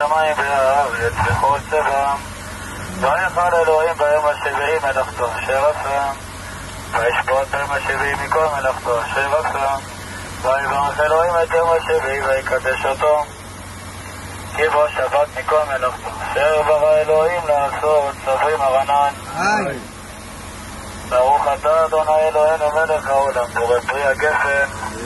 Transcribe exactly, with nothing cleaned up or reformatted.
שמיים והארץ וכל צבעם, ויחל אלוהים ביום השביעי מלאכתו אשר עשה, וישבות ביום השביעי מכל מלאכתו אשר עשה, ויברך אלוהים את יום השביעי ויקדש אותו, כי בו שבת מכל מלאכתו אשר ברא אלוהים לעשות. סופרים הרנן. ברוך אתה אדוני אלוהינו מלך העולם, בורא פרי הגפן